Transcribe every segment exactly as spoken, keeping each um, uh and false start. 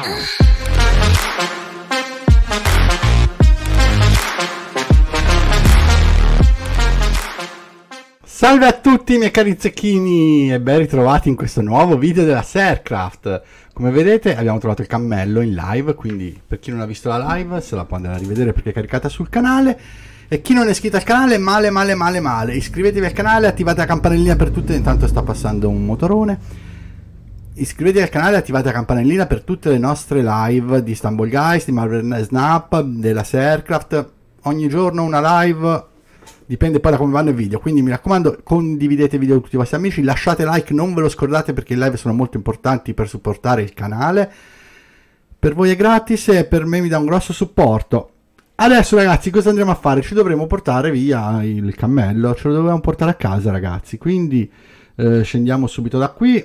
Salve a tutti i miei cari zecchini e ben ritrovati in questo nuovo video della Sercraft. Come vedete abbiamo trovato il cammello in live, quindi per chi non ha visto la live se la può andare a rivedere perché è caricata sul canale. E chi non è iscritto al canale, male male male male, iscrivetevi al canale, attivate la campanellina per tutte, intanto sta passando un motorone. Iscrivetevi al canale e attivate la campanellina per tutte le nostre live di Stumble Guys, di Marvel Snap, della Sercraft. Ogni giorno una live, dipende poi da come vanno i video, quindi mi raccomando condividete i video con tutti i vostri amici, lasciate like, non ve lo scordate perché le live sono molto importanti per supportare il canale. Per voi è gratis e per me mi dà un grosso supporto. Adesso ragazzi cosa andremo a fare? Ci dovremo portare via il cammello, ce lo dobbiamo portare a casa ragazzi, quindi eh, scendiamo subito da qui.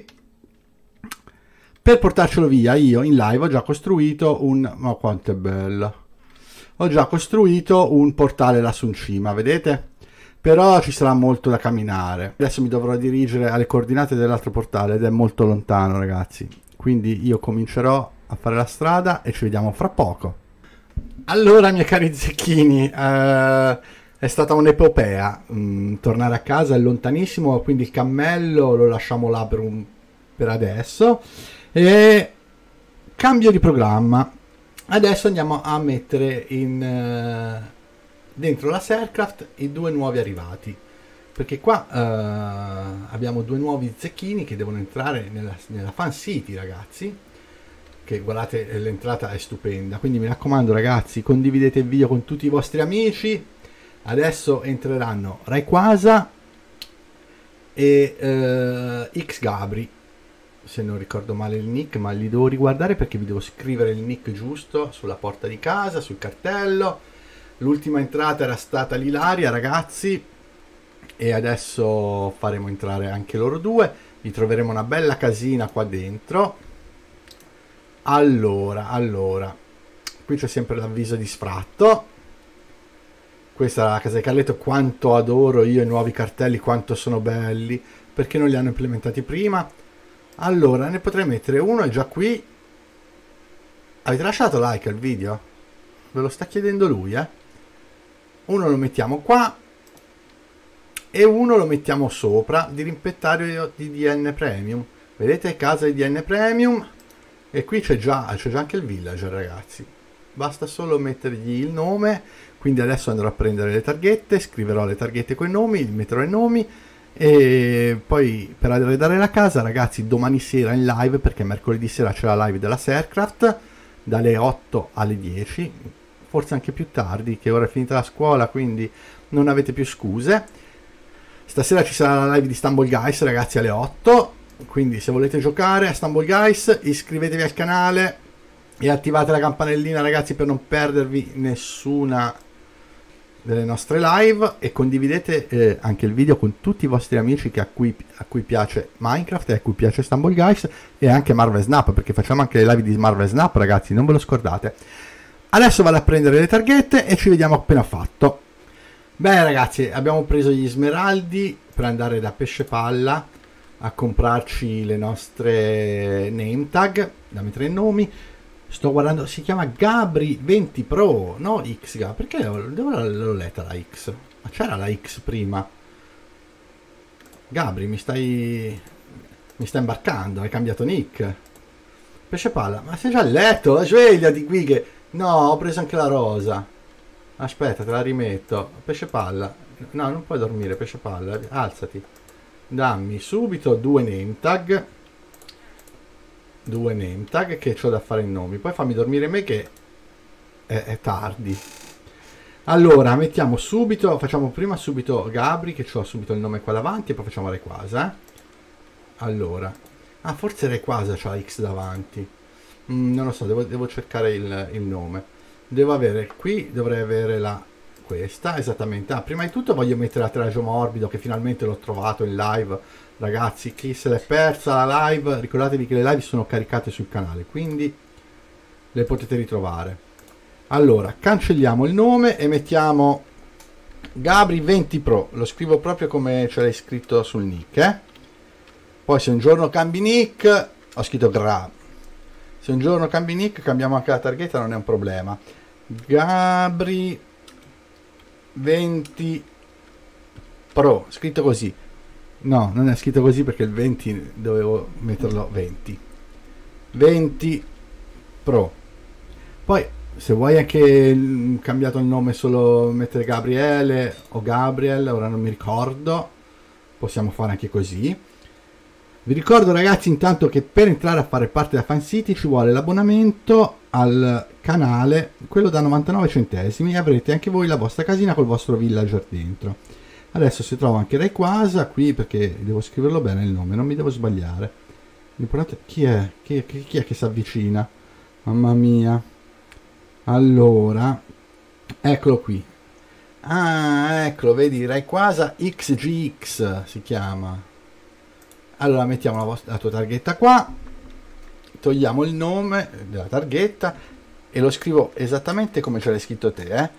Per portarcelo via io in live ho già costruito un... ma quanto è bello! Ho già costruito un portale lassù in cima, vedete? Però ci sarà molto da camminare. Adesso mi dovrò dirigere alle coordinate dell'altro portale ed è molto lontano ragazzi, quindi io comincerò a fare la strada e ci vediamo fra poco. Allora miei cari zecchini, eh, è stata un'epopea, mm, tornare a casa è lontanissimo, quindi il cammello lo lasciamo là per, un, per adesso e cambio di programma. Adesso andiamo a mettere in, eh, dentro la Sercraft i due nuovi arrivati, perché qua eh, abbiamo due nuovi zecchini che devono entrare nella, nella Fan City ragazzi. Che guardate, l'entrata è stupenda, quindi mi raccomando ragazzi condividete il video con tutti i vostri amici. Adesso entreranno Rayquaza e eh, X Gabri, se non ricordo male il nick, ma li devo riguardare perché vi devo scrivere il nick giusto sulla porta di casa, sul cartello. L'ultima entrata era stata l'Ilaria ragazzi e adesso faremo entrare anche loro due, vi troveremo una bella casina qua dentro. Allora, allora, qui c'è sempre l'avviso di sfratto. Questa è la casa di Carletto, quanto adoro io i nuovi cartelli, quanto sono belli, perché non li hanno implementati prima. Allora, ne potrei mettere uno, è già qui. Avete lasciato like al video? Ve lo sta chiedendo lui, eh? Uno lo mettiamo qua e uno lo mettiamo sopra di rimpettario di D N Premium. Vedete, casa di D N Premium. E qui c'è già, c'è già anche il villager ragazzi, basta solo mettergli il nome. Quindi adesso andrò a prendere le targhette, scriverò le targhette con i nomi, metterò i nomi e poi per arredare la casa ragazzi domani sera in live, perché mercoledì sera c'è la live della Sercraft dalle otto alle dieci, forse anche più tardi che ora è finita la scuola, quindi non avete più scuse. Stasera ci sarà la live di Stumble Guys ragazzi alle otto. Quindi se volete giocare a Stumble Guys iscrivetevi al canale e attivate la campanellina ragazzi per non perdervi nessuna delle nostre live e condividete eh, anche il video con tutti i vostri amici che a, cui, a cui piace Minecraft e a cui piace Stumble Guys e anche Marvel Snap, perché facciamo anche le live di Marvel Snap ragazzi, non ve lo scordate. Adesso vado a prendere le targhette e ci vediamo appena fatto. Bene ragazzi, abbiamo preso gli smeraldi per andare da Pesce Palla a comprarci le nostre name tag da mettere i nomi. Sto guardando, si chiama Gabri venti Pro, no X Gabri, perché dove l'ho letta la X? Ma c'era la X prima. Gabri, mi stai mi stai imbarcando, hai cambiato nick. Pesce Palla, ma sei già a letto? Svegliati qui che... No, ho preso anche la rosa. Aspetta, te la rimetto. Pesce Palla, no, non puoi dormire, Pesce Palla, alzati. Dammi subito due name tag, due name tag che ho da fare i nomi, poi fammi dormire me che è, è tardi. Allora mettiamo subito, facciamo prima subito Gabri che ho subito il nome qua davanti e poi facciamo Rayquaza, eh? Allora, ah forse Rayquaza c'ha la X davanti, mm, non lo so, devo, devo cercare il, il nome. Devo avere qui, dovrei avere la... questa esattamente. Ah, prima di tutto voglio mettere a Tragio Morbido che finalmente l'ho trovato in live ragazzi. Chi se l'è persa la live, ricordatevi che le live sono caricate sul canale, quindi le potete ritrovare. Allora cancelliamo il nome e mettiamo Gabri venti Pro, lo scrivo proprio come ce l'hai scritto sul nick, eh? Poi se un giorno cambi nick ho scritto Gra, Se un giorno cambi nick, cambiamo anche la targhetta, non è un problema. Gabri venti Pro, scritto così. No, non è scritto così perché il venti dovevo metterlo venti. venti Pro. Poi se vuoi anche cambiato il nome, solo mettere Gabriele o Gabriel, ora non mi ricordo, possiamo fare anche così. Vi ricordo ragazzi intanto che per entrare a fare parte da Fan City ci vuole l'abbonamento al canale, quello da novantanove centesimi, e avrete anche voi la vostra casina col vostro villager dentro. Adesso si trova anche Rayquaza qui, perché devo scriverlo bene il nome, non mi devo sbagliare. L'importante chi è? Chi, chi, chi è che si avvicina? Mamma mia. Allora, eccolo qui. Ah, eccolo, vedi, Rayquaza X G X si chiama. Allora mettiamo la, vostra, la tua targhetta qua, togliamo il nome della targhetta e lo scrivo esattamente come ce l'hai scritto te, eh?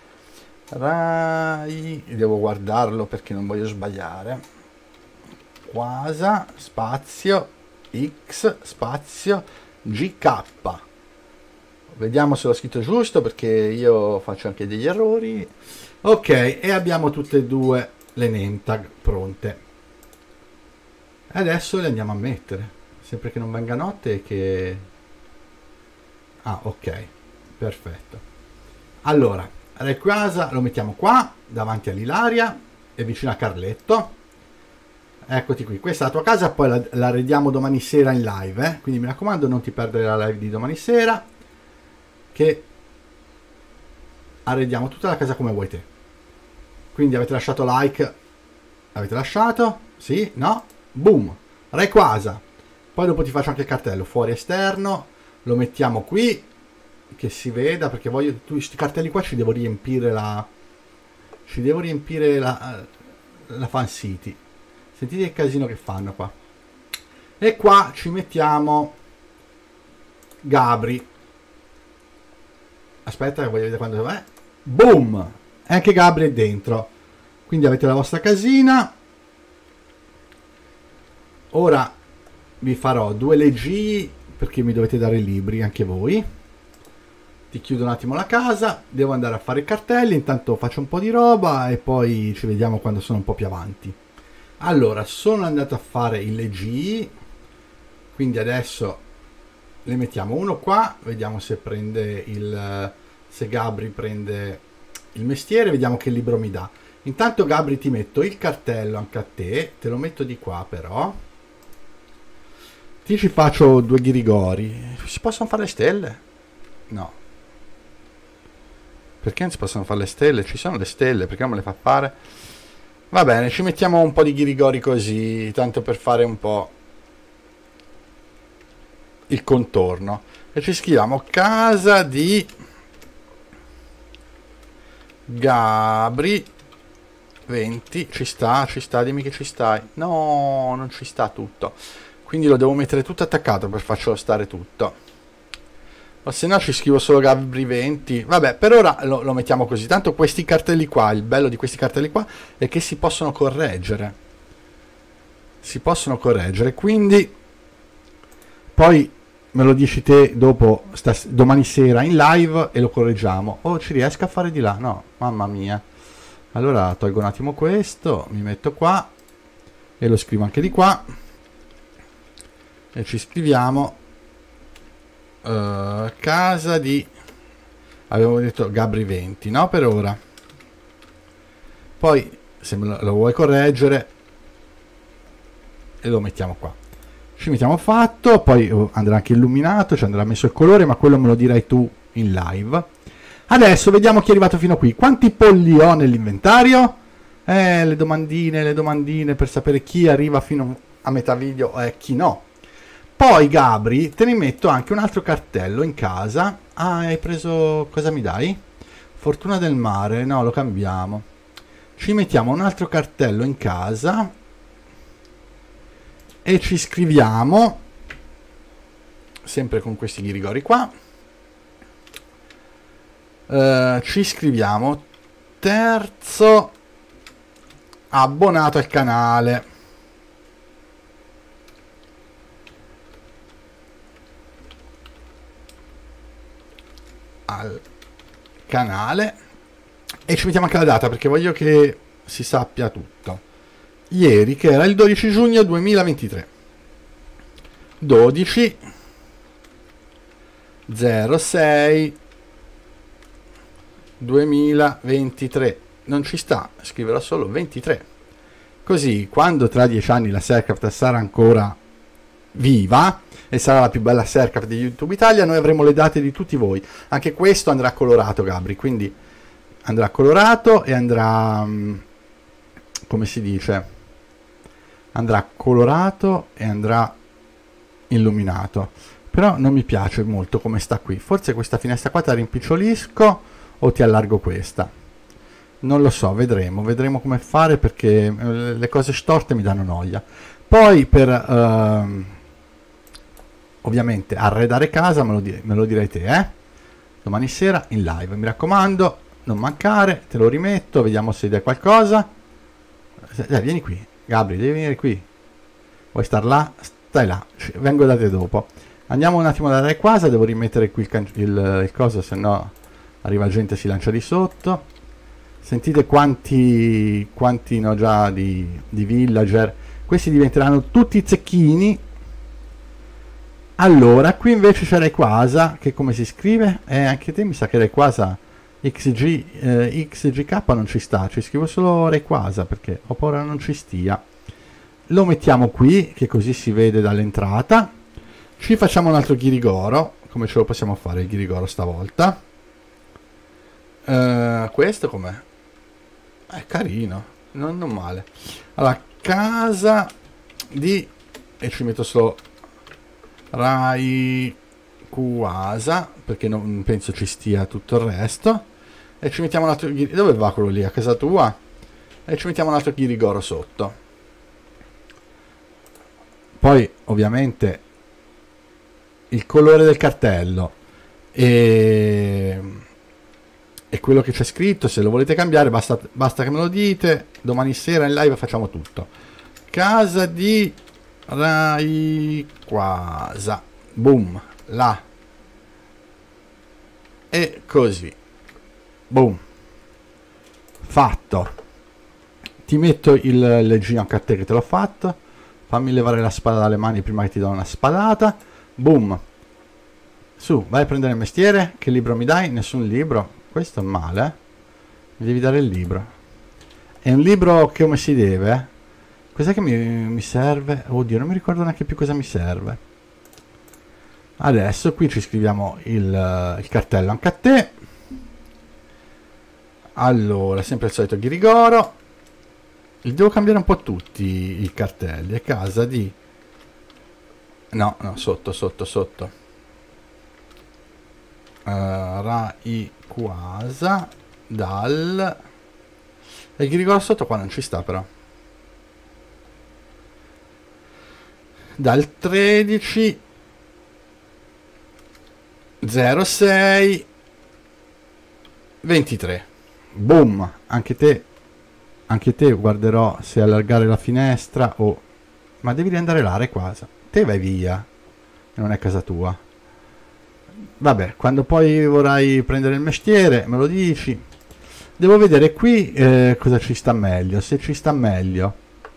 Rai, devo guardarlo perché non voglio sbagliare. Quasa, spazio, X, spazio, G K. Vediamo se l'ho scritto giusto perché io faccio anche degli errori. Ok, e abbiamo tutte e due le name tag pronte. Adesso le andiamo a mettere, sempre che non venga notte e che... Ah, ok, perfetto. Allora, Rayquaza lo mettiamo qua, davanti all'Ilaria e vicino a Carletto. Eccoti qui, questa è la tua casa, poi la, la arrediamo domani sera in live, eh? Quindi mi raccomando non ti perdere la live di domani sera, che arrediamo tutta la casa come vuoi te. Quindi avete lasciato like, avete lasciato? Sì? No? Boom, Rayquaza. Poi dopo ti faccio anche il cartello fuori esterno, lo mettiamo qui che si veda, perché voglio tu, questi cartelli qua ci devo riempire la ci devo riempire la, la Fan City. Sentite il casino che fanno qua. E qua ci mettiamo Gabri. Aspetta che voglio vedere quando è. Boom, anche Gabri è dentro. Quindi avete la vostra casina. Ora vi farò due leggi perché mi dovete dare libri anche voi. Ti chiudo un attimo la casa, devo andare a fare i cartelli, intanto faccio un po' di roba e poi ci vediamo quando sono un po' più avanti. Allora, sono andato a fare il leggi, quindi adesso le mettiamo uno qua, vediamo se prende il se Gabri prende il mestiere, vediamo che libro mi dà. Intanto Gabri ti metto il cartello anche a te, te lo metto di qua però. Ti ci faccio due ghirigori. Si possono fare le stelle? No. Perché non si possono fare le stelle? Ci sono le stelle, perché non me le fa fare? Va bene, ci mettiamo un po' di ghirigori così, tanto per fare un po' il contorno. E ci scriviamo casa di Gabri venti. Ci sta, ci sta, dimmi che ci stai. No, non ci sta tutto. Quindi lo devo mettere tutto attaccato per farcelo stare tutto. O se no ci scrivo solo Gabri venti. Vabbè, per ora lo, lo mettiamo così. Tanto questi cartelli qua, il bello di questi cartelli qua è che si possono correggere. Si possono correggere, quindi poi me lo dici te dopo, stas- domani sera in live e lo correggiamo. Oh, ci riesco a fare di là? No, mamma mia. Allora tolgo un attimo questo, mi metto qua e lo scrivo anche di qua. E ci scriviamo uh, casa di, avevo detto Gabri venti, no, per ora. Poi se me lo, lo vuoi correggere e lo mettiamo qua, ci mettiamo fatto, poi andrà anche illuminato, ci andrà messo il colore, ma quello me lo dirai tu in live. Adesso vediamo chi è arrivato fino a qui. Quanti polli ho nell'inventario? Eh, le domandine, le domandine per sapere chi arriva fino a metà video e chi no. Poi Gabri, te ne metto anche un altro cartello in casa. Ah, hai preso... cosa mi dai? Fortuna del mare. No, lo cambiamo. Ci mettiamo un altro cartello in casa. E ci scriviamo. Sempre con questi ghirigori qua. Uh, ci scriviamo. Terzo abbonato al canale. al canale e ci mettiamo anche la data perché voglio che si sappia tutto. Ieri, che era il dodici giugno duemilaventitré, dodici zero sei duemilaventitré, non ci sta, scriverò solo ventitré, così quando tra dieci anni la Sercraft sarà ancora viva e sarà la più bella Sercraft di YouTube Italia, noi avremo le date di tutti voi. Anche questo andrà colorato, Gabri, quindi andrà colorato e andrà, come si dice, andrà colorato e andrà illuminato. Però non mi piace molto come sta qui, forse questa finestra qua te la rimpicciolisco o ti allargo questa, non lo so, vedremo vedremo come fare, perché le cose storte mi danno noia. Poi per uh, ovviamente arredare casa me lo, dire, me lo direi te, eh? Domani sera in live, mi raccomando, non mancare, te lo rimetto, vediamo se dai qualcosa. Dai, vieni qui, Gabri, devi venire qui. Vuoi star là? Stai là, vengo da te dopo. Andiamo un attimo da dare casa, devo rimettere qui il, il, il coso, se no arriva gente e si lancia di sotto. Sentite quanti, quanti ne ho già di, di villager. Questi diventeranno tutti zecchini. Allora, qui invece c'è Rayquaza, che come si scrive? Eh, anche te mi sa che Rayquaza X G, eh, X G K non ci sta, ci scrivo solo Rayquaza perché ho paura non ci stia. Lo mettiamo qui, che così si vede dall'entrata. Ci facciamo un altro Ghirigoro, come ce lo possiamo fare il Ghirigoro stavolta? Uh, questo com'è? È carino, non, non male. Allora, casa di... e ci metto solo Rayquaza, perché non penso ci stia tutto il resto. E ci mettiamo un altro Ghirigoro. Dove va quello lì? A casa tua? E ci mettiamo un altro Ghirigoro sotto. Poi, ovviamente, il colore del cartello e, e quello che c'è scritto, se lo volete cambiare basta, basta che me lo dite. Domani sera in live facciamo tutto. Casa di Rayquaza, boom, là e così, boom, fatto. Ti metto il leggino anche a te che te l'ho fatto. Fammi levare la spada dalle mani prima che ti do una spadata. Boom. Su, vai a prendere il mestiere. Che libro mi dai? Nessun libro. Questo è male, eh? Mi devi dare il libro. È un libro che come si deve? Cos'è che mi, mi serve? Oddio, non mi ricordo neanche più cosa mi serve. Adesso qui ci scriviamo il, il cartello anche a te. Allora, sempre il solito Ghirigoro. Devo cambiare un po' tutti i cartelli. È casa di... No, no, sotto, sotto, sotto. Uh, Rayquaza dal... E il Ghirigoro sotto qua non ci sta però. Dal tredici zero sei ventitré. Boom, anche te, anche te guarderò se allargare la finestra o... Ma devi riandare là, Rayquaza. Te vai via, non è casa tua. Vabbè, quando poi vorrai prendere il mestiere me lo dici. Devo vedere qui eh, cosa ci sta meglio. Se ci sta meglio,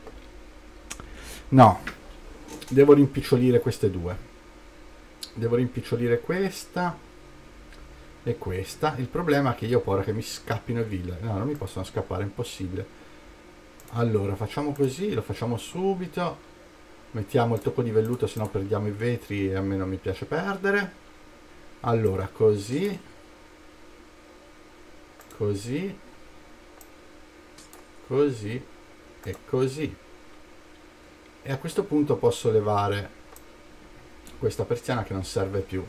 no, devo rimpicciolire queste due. Devo rimpicciolire questa e questa. Il problema è che io ho paura che mi scappino i villa. No, non mi possono scappare, è impossibile. Allora facciamo così, lo facciamo subito. Mettiamo il tocco di velluto, se no perdiamo i vetri e a me non mi piace perdere. Allora, così, così, così e così. E a questo punto posso levare questa persiana che non serve più.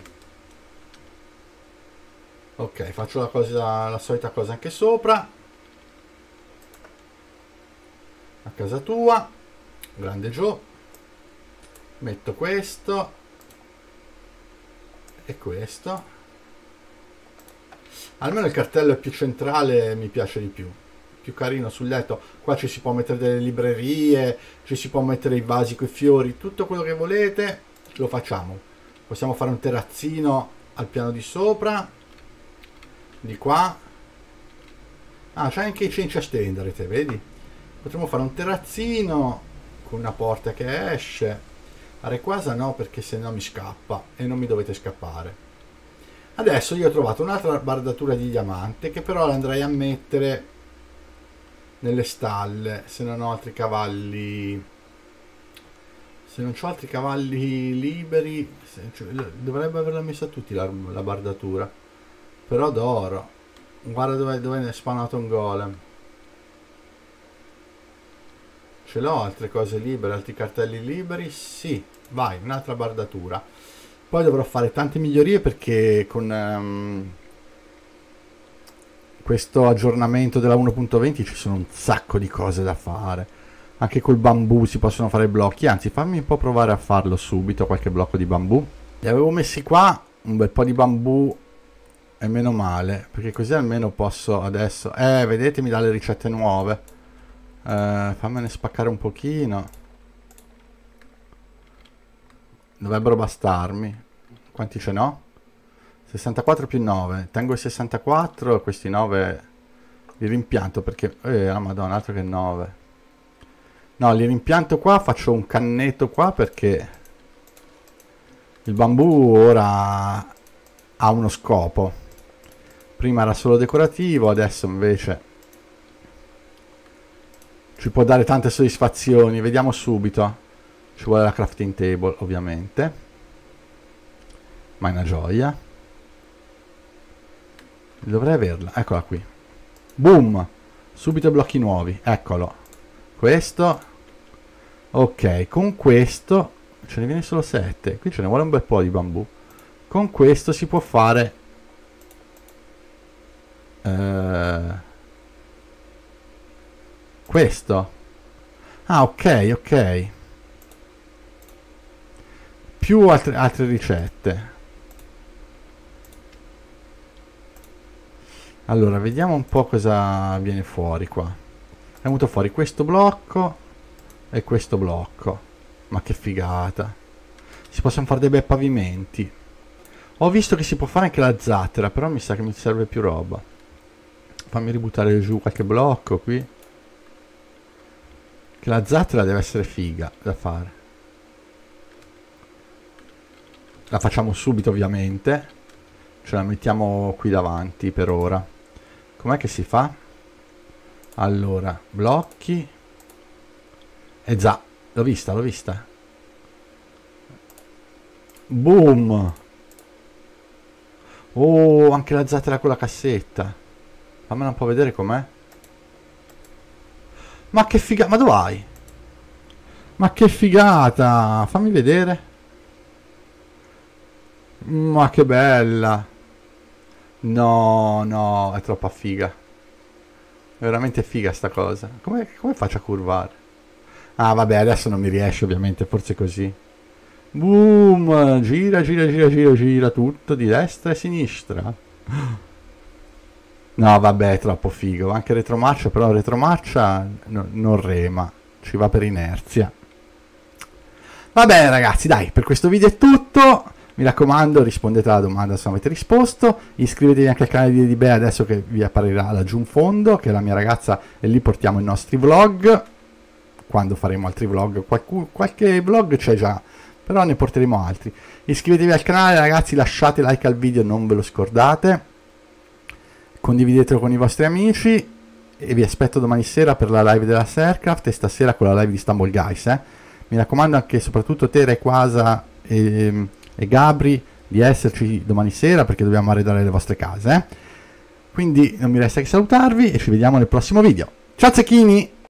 Ok, faccio la, cosa, la solita cosa anche sopra. A casa tua, grande Joe. Metto questo e questo. Almeno il cartello è più centrale, mi piace di più, più carino sul letto. Qua ci si può mettere delle librerie, ci si può mettere i vasi con i fiori, tutto quello che volete lo facciamo. Possiamo fare un terrazzino al piano di sopra Di qua. Ah, c'è anche i cenci a stendere, te vedi? Potremmo fare un terrazzino con una porta che esce. A Rayquaza no, perché se no mi scappa e non mi dovete scappare. Adesso io ho trovato un'altra bardatura di diamante che però la andrei a mettere nelle stalle, se non ho altri cavalli. Se non ho altri cavalli liberi, se, cioè, dovrebbe averla messa tutti la, la bardatura. Però d'oro. Guarda dove, dove è spawnato un golem. Ce l'ho altre cose libere, altri cartelli liberi? Sì, vai, un'altra bardatura. Poi dovrò fare tante migliorie perché con um, questo aggiornamento della uno punto venti ci sono un sacco di cose da fare. Anche col bambù si possono fare blocchi, anzi fammi un po' provare a farlo subito, qualche blocco di bambù. Li avevo messi qua, un bel po' di bambù. E meno male, perché così almeno posso adesso... Eh, vedete, mi dà le ricette nuove. Eh, fammene spaccare un pochino. Dovrebbero bastarmi. Quanti ce n'ho? sessantaquattro più nove. Tengo i sessantaquattro e questi nove li rimpianto perché... Eh, la madonna, altro che nove. No, li rimpianto qua, faccio un cannetto qua perché... Il bambù ora ha uno scopo. Prima era solo decorativo, adesso invece ci può dare tante soddisfazioni. Vediamo subito. Ci vuole la crafting table, ovviamente. Ma è una gioia. Dovrei averla. Eccola qui. Boom! Subito blocchi nuovi. Eccolo. Questo. Ok, con questo ce ne viene solo sette. Qui ce ne vuole un bel po' di bambù. Con questo si può fare... Uh, questo. Ah, ok, ok. Più altre, altre ricette. Allora, vediamo un po' cosa viene fuori qua. È venuto fuori questo blocco e questo blocco. Ma che figata. Si possono fare dei bei pavimenti. Ho visto che si può fare anche la zattera, però mi sa che mi serve più roba. Fammi ributtare giù qualche blocco qui. Che la zattera deve essere figa da fare. La facciamo subito ovviamente. Ce la mettiamo qui davanti per ora. Com'è che si fa? Allora, blocchi. E già, l'ho vista, l'ho vista. Boom. Oh, anche la zattera con la cassetta. Fammela un po' vedere com'è. Ma che figata. Ma dove vai? Ma che figata. Fammi vedere. Ma che bella. No, no, è troppa figa. È veramente figa sta cosa. Come, come faccio a curvare? Ah, vabbè, adesso non mi riesce ovviamente, forse così. Boom. Gira, gira, gira, gira, gira tutto di destra e sinistra. No, vabbè, è troppo figo. Anche retromarcia, però retromarcia no, non rema. Ci va per inerzia. Va bene, ragazzi, dai, per questo video è tutto. Mi raccomando, rispondete alla domanda se non avete risposto. Iscrivetevi anche al canale di Edibè adesso che vi apparirà laggiù in fondo, che è la mia ragazza, e lì portiamo i nostri vlog. Quando faremo altri vlog, qualche, qualche vlog c'è già, però ne porteremo altri. Iscrivetevi al canale, ragazzi, lasciate like al video, non ve lo scordate. Condividetelo con i vostri amici e vi aspetto domani sera per la live della Sercraft e stasera con la live di Stumble Guys. Eh. Mi raccomando anche soprattutto te, Rayquaza e, e Gabri, di esserci domani sera perché dobbiamo arredare le vostre case. Eh. Quindi non mi resta che salutarvi e ci vediamo nel prossimo video. Ciao Zecchini!